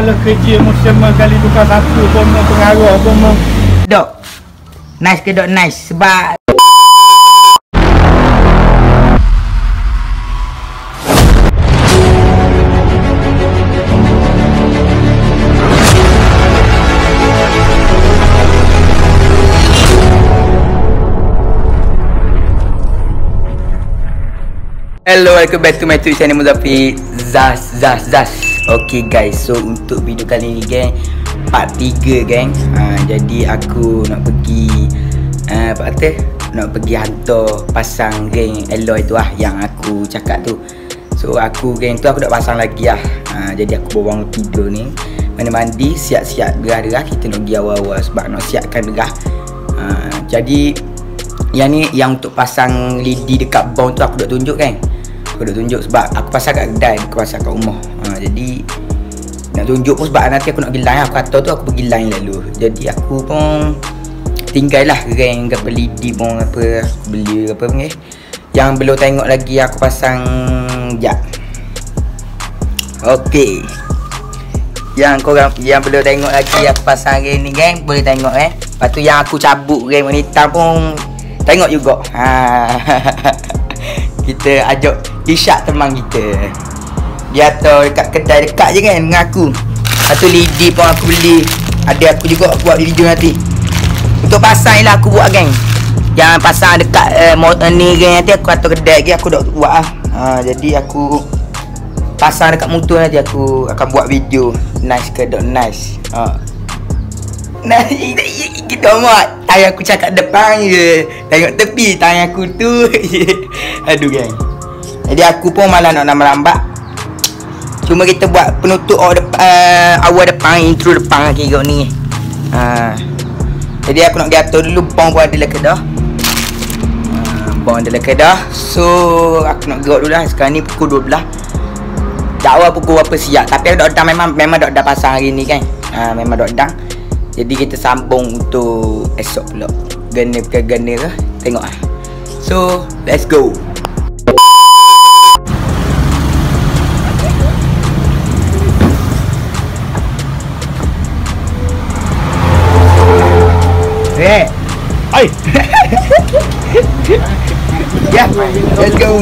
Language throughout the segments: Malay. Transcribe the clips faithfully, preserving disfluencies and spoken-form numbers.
kalau kerja musim kali tukar satu pun pengaruh pun. Dok. Nice ke dok nice sebab hello, welcome back to my YouTube channel Muzaffir Zaz Zaz Zaz. Okay guys, so untuk video kali ni geng, part tiga geng. ha, Jadi aku nak pergi uh, Apa kata, nak pergi hantar pasang geng alloy tu lah, yang aku cakap tu. So aku geng tu aku dah pasang lagi lah. ha, Jadi aku bawa tidur ni, mandi-mandi, siap-siap derah-derah. Kita nak pergi awal-awal sebab nak siapkan derah. ha, Jadi yang ni, yang untuk pasang lidi dekat bawang tu aku dah tunjuk kan. Aku dah tunjuk sebab aku pasang kat kedai, bukan pasang kat rumah. ha, Jadi nak tunjuk pun sebab nanti aku nak pergi line. Aku kata tu aku pergi line lalu. Jadi aku pun tinggal lah reng ke lidi pun apa aku beli apa panggil. Yang belum tengok lagi aku pasang jap. Okey. Yang korang yang belum tengok lagi aku pasang reng ni geng, boleh tengok eh. Lepas tu yang aku cabut reng wanita pun tengok juga. Ha. Kita ajak Isyak teman kita. Dia tahu dekat kedai dekat je kan dengan aku. Satu lidi pun aku beli. Ada aku juga aku buat video nanti. Untuk pasang lah aku buat geng. Yang pasang dekat uh, motor ni geng, nanti aku atau kedai lagi aku dah buat lah. Ha, jadi aku pasang dekat motor nanti aku akan buat video. Nice ke dot nice. Ha. Nah, kita amat. Tangan aku cakap depan je. Tengok tepi tangan aku tu. Aduh geng. Jadi aku pun malah nak lambat-lambat. Cuma kita buat penutup awal depan, uh, awal depan, intro depan lagi kau ni. Ha. Jadi aku nak gatal dulu. Bong pun ada dalam kedah. Ha, bong ada dalam kedah. So aku nak gerak dulu lah. Sekarang ni pukul dua belas. Tak awal pukul berapa siap. Tapi aku dah dah memang memang dah dah pasang hari ni kan. Ha, memang dah dah. Jadi kita sambung untuk esok pula. Gana ke gana ke, tengok lah. So let's go. Eh, oi. Ya, let's go.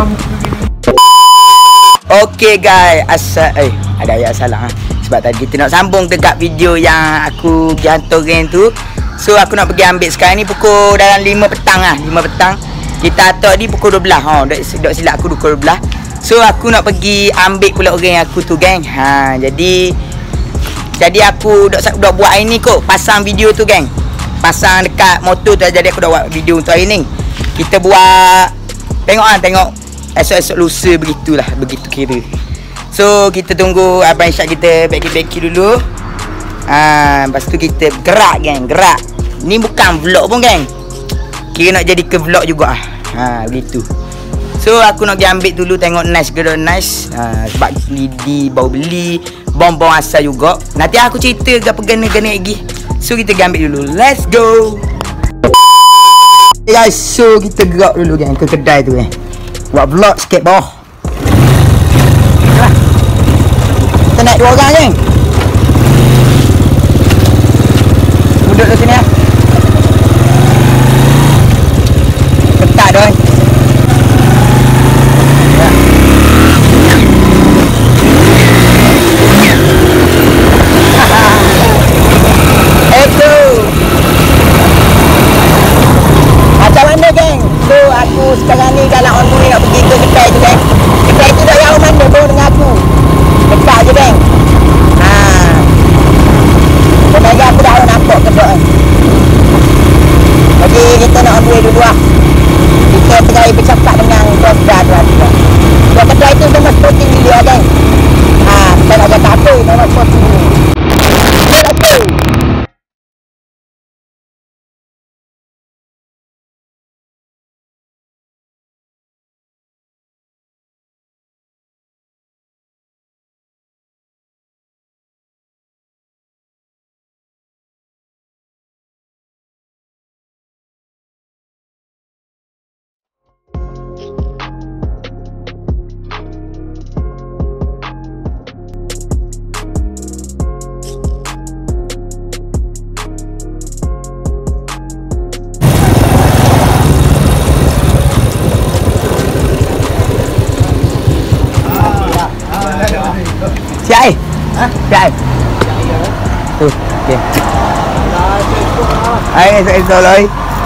Okay guys, asal eh ada ayat salah ha. Sebab tadi kita nak sambung dekat video yang aku pergi hantar geng tu. So aku nak pergi ambil sekarang ni pukul dalam lima petang lah, lima petang. Kita hantar ni pukul dua belas. Ha, dok dok silap aku pukul dua belas. So aku nak pergi ambil pula geng aku tu geng. Ha, jadi jadi aku dok dok buat hari ni kot, pasang video tu geng. Pasang dekat motor tu, jadi aku dah buat video untuk hari ni. Kita buat tengok ah tengok esok-esok lusa begitulah, begitu kira. So kita tunggu abang Isyak kita beki-beki dulu. Ah, lepas tu kita gerak geng, gerak. Ni bukan vlog pun geng. Kira nak jadi ke vlog juga ah. Ha, begitu. So aku nak pergi ambil dulu tengok nice ke nice. Ha, sebab lidi baru beli, bom-bom asal juga. Nanti aku cerita gapo gana-gana lagi. So kita pergi ambil dulu. Let's go. Guys, so kita gerak dulu geng ke kedai tu geng. Buat vlog sikit bawah. Kita naik dua orang geng. Duduk di sini ya. Ketat dah. Sekarang ni dalam on way nak pergi ke kedai tu geng. Kedai tu dah jauh mana bawa dengan aku. Dekat je geng. Ha. Sebenarnya aku dah nampak kedai. Jadi kita nak on way dulu lah. Kita tengah bercakap dengan Dosda tu lah. Dua kedai tu memang sporting dia geng. Ha, kita nak kata apa memang sporting dia. Let's go. Siap eh? Ha? Siap eh? Tu, okey. Hai, saya Soloi.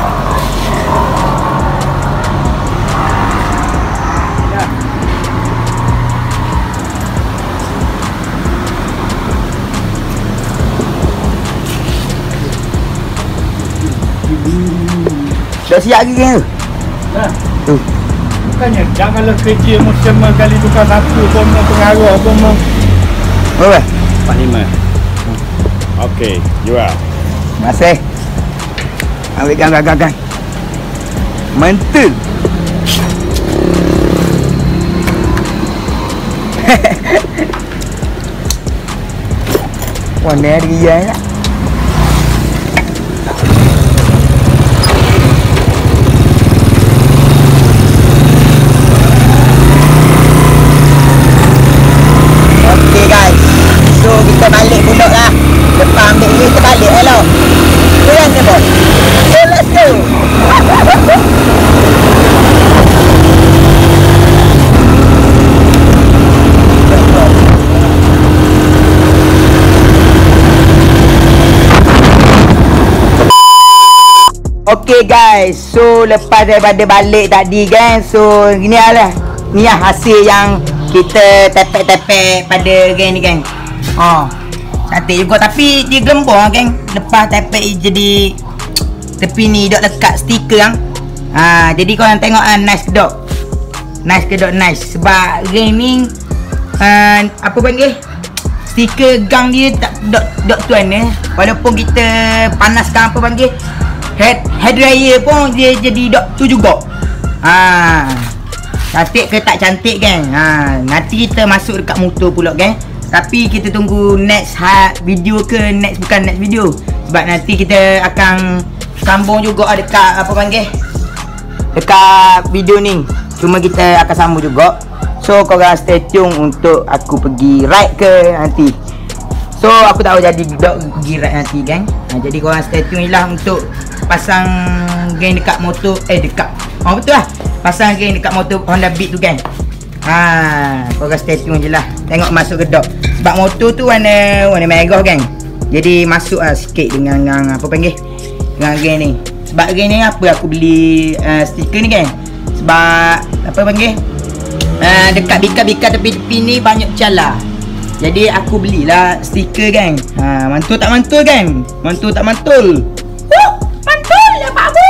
Dah siap lagi kan tu? Dah. Tu. Bukannya janganlah kerja musim kali tukar satu pun pengaruh pun. Berapa? empat lima. Okey, jual. Terima kasih. Ambil gang-gang-gang. Mantul. Wah, ni ada dia nak. Okay guys, so kita balik pulak lah. Lepas ambil ni kita balik hello. Keren ni bos. So let's go. Okay guys, so lepas daripada balik tadi kan, so gini lah. Ni lah hasil yang kita tepek-tepek pada geng ni geng. Oh, cantik juga tapi dia gelembor geng. Lepas tepek jadi tepi ni dok lekat stiker kan. Ha, jadi korang tengok ah, nice kedok. Nice kedok nice. Sebab geng ni uh, apa panggil? Stiker gang dia tak dok dok tuan eh. Walaupun kita panaskan apa panggil? Head head dryer pun dia jadi dok tu juga. Ha. Cantik ke tak cantik kan? Ha, nanti kita masuk dekat motor pula kan. Tapi kita tunggu next ha, video ke next bukan next video. Sebab nanti kita akan sambung juga dekat apa panggil? Dekat video ni. Cuma kita akan sambung juga. So korang stay tune untuk aku pergi ride ke nanti. So aku tak tahu jadi dok pergi ride nanti kan. Ha, jadi korang stay tune lah untuk pasang geng dekat motor eh dekat. Oh betul lah. Pasang geng dekat motor Honda Beat tu kan. Ha, korang stay tune je lah. Tengok masuk kedok. Sebab motor tu warna warna merah kan. Jadi masuk lah sikit dengan, dengan apa panggil? Dengan geng ni. Sebab geng ni apa aku beli uh, stiker ni kan. Sebab apa panggil? Uh, dekat bika-bika tepi-tepi ni banyak cala. Jadi aku belilah stiker kan. Ha, mantul tak mantul kan? Mantul tak mantul? Woo! Mantul lah Pak Bu.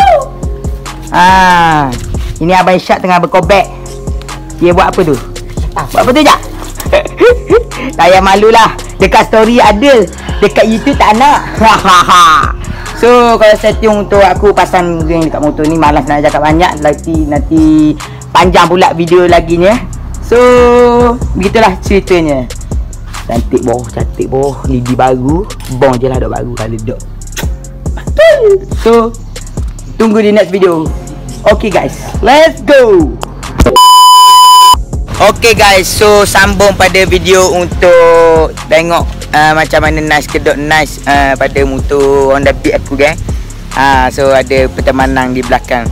Ah, ini Abang Syad tengah berkobek. Dia buat apa tu? Ah, buat apa tu Jak? Tak payah malu lah. Dekat story ada, dekat YouTube tak nak. So kalau setting untuk aku pasang ring dekat motor ni, malas nak cakap banyak. Nanti nanti panjang pula video lagi ni. So begitulah ceritanya. Cantik boh, cantik boh. Lidi baru. Bong je lah dok baru kali dok. Betul. So tunggu di next video. Okay guys, let's go. Okay guys, so sambung pada video untuk tengok uh, macam mana nice kedok nice uh, pada motor Honda Beat aku kan. Uh, so ada pertemanan di belakang.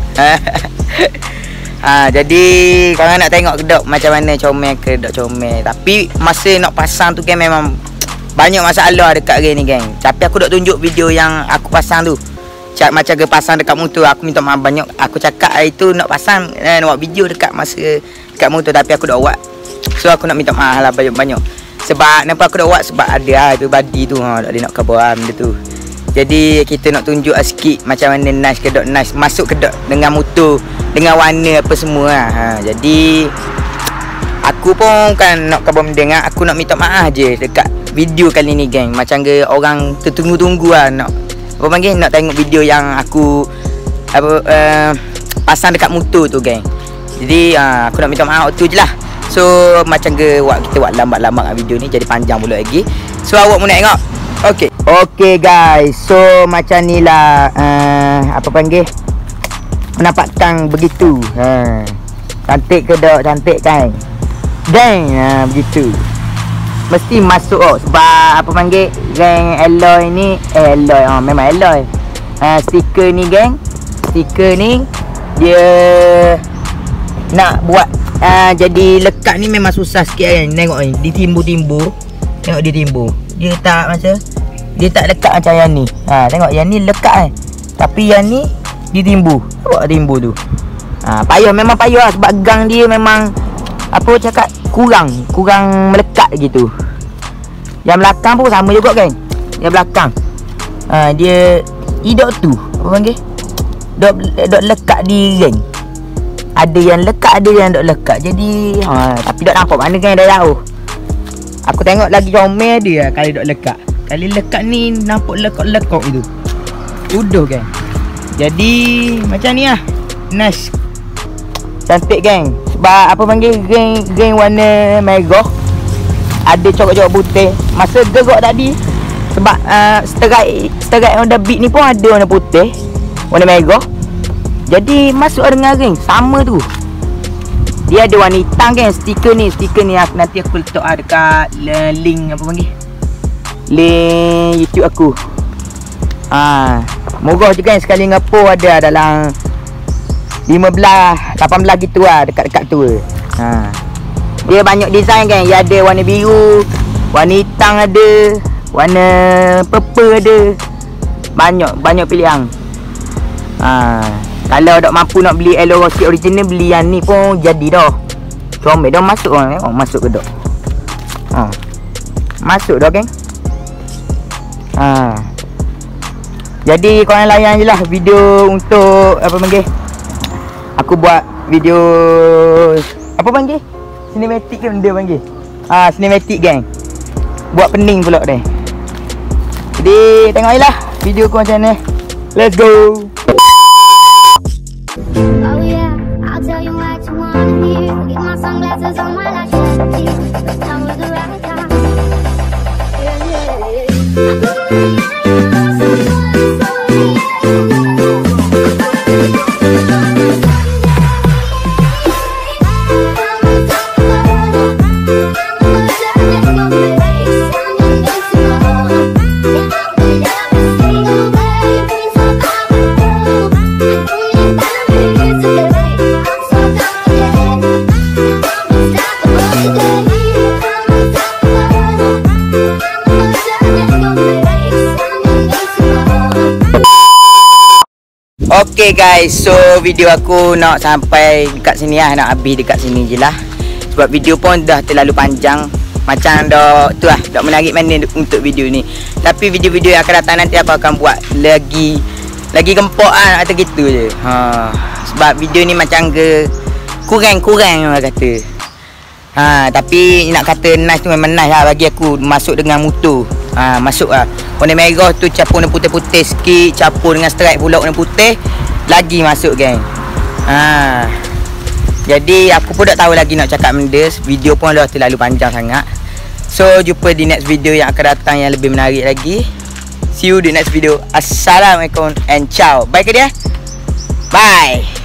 uh, jadi korang nak tengok kedok macam mana comel kedok comel. Tapi masa nak pasang tu kan memang banyak masalah dekat game ni geng. Tapi aku nak tunjuk video yang aku pasang tu. Cak macam ke pasang dekat motor. Aku minta maaf banyak. Aku cakap hari tu nak pasang eh, nak buat video dekat masa dekat motor tapi aku dah buat. So aku nak minta maaf lah banyak-banyak. Sebab kenapa aku dah buat? Sebab ada lah tu body tu ha, tak ada nak cover benda tu. Jadi kita nak tunjuk lah sikit macam mana nice kedok nice masuk kedok dengan motor, dengan warna apa semua lah. Ha, jadi aku pun kan nak cover benda dengan aku nak minta maaf je dekat video kali ni geng. Macam ke orang tertunggu-tunggu lah nak apa panggil nak tengok video yang aku apa uh, pasang dekat motor tu geng. Jadi uh, aku nak minta maaf tu je lah. So macam ke buat kita buat lambat-lambat video ni jadi panjang pula lagi. So awak mau nak tengok? Okey. Okey guys. So macam ni lah uh, apa panggil penampakan begitu. Ha. Cantik ke dok? Cantik kan? Geng uh, begitu. Mesti masuk oh sebab apa panggil geng alloy ni eh alloy ah oh, memang alloy. Uh, stiker ni geng. Stiker ni dia nak buat uh, jadi lekat ni memang susah sikit kan. Tengok ni ditimbur-timbur. Tengok dia timbul. Dia tak macam dia tak lekat macam yang ni. Ha, tengok yang ni lekat kan. Tapi yang ni dia timbul. Nampak timbul tu. Ha, payah memang payah lah, sebab gang dia memang apa cakap kurang, kurang melekat gitu. Yang belakang pun sama juga kan. Yang belakang. Ha, dia idok tu apa panggil? Dok dok lekat di ring. Ada yang lekat, ada yang dok lekat. Jadi ha, tapi dok nampak mana kan dah jauh. Aku tengok lagi comel dia kali dok lekat. Kali lekat ni nampak lekok-lekok itu. Udah kan. Jadi macam ni lah. Nice. Cantik geng. Sebab apa panggil ring ring warna merah. Ada cokok-cokok putih. Masa gerak tadi sebab uh, strike strike Honda Beat ni pun ada warna putih, warna merah. Jadi masuk dengan ring sama tu. Dia ada warna hitam kan stiker ni. Stiker ni aku, nanti aku letak ah dekat link apa panggil? Link YouTube aku. Ha, murah je kan, sekali ngapo ada dalam lima belas, lapan belas gitu lah, dekat-dekat tu. Ha. Dia banyak design kan. Dia ada warna biru, warna hitam ada, warna purple ada. Banyak, banyak pilihan. Ha. Kalau tak mampu nak beli Hello Rocket original, beli yang ni pun jadi dah. Comel dah masuk orang. Oh, masuk ke tak? Ha. Masuk dah geng. Ha. Jadi korang layan je lah video untuk apa panggil? Aku buat video apa panggil? Cinematic ke benda panggil? Ha, cinematic geng. Buat pening pula deh. Jadi tengok je lah video aku macam ni. Let's go. Oh yeah, I'll tell you what you wanna hear. Get my sunglasses on while I shed tears. Now was the right time. Yeah, yeah, yeah. Okay guys, so video aku nak sampai dekat sini lah, nak habis dekat sini je lah. Sebab video pun dah terlalu panjang. Macam dah tu lah, dah menarik mana untuk video ni. Tapi video-video yang akan datang nanti aku akan buat lagi Lagi gempok lah atau gitu je. ha, Sebab video ni macam ke kurang-kurang orang kata. ha, Tapi nak kata nice tu memang nice lah bagi aku. Masuk dengan motor. Ha, masuk lah. Warna merah tu campur warna putih-putih sikit, campur dengan stripe pula warna putih, lagi masuk geng. Ha. Jadi aku pun tak tahu lagi nak cakap benda. Video pun dah terlalu panjang sangat. So jumpa di next video yang akan datang yang lebih menarik lagi. See you di next video. Assalamualaikum and ciao. Bye ke dia? Bye.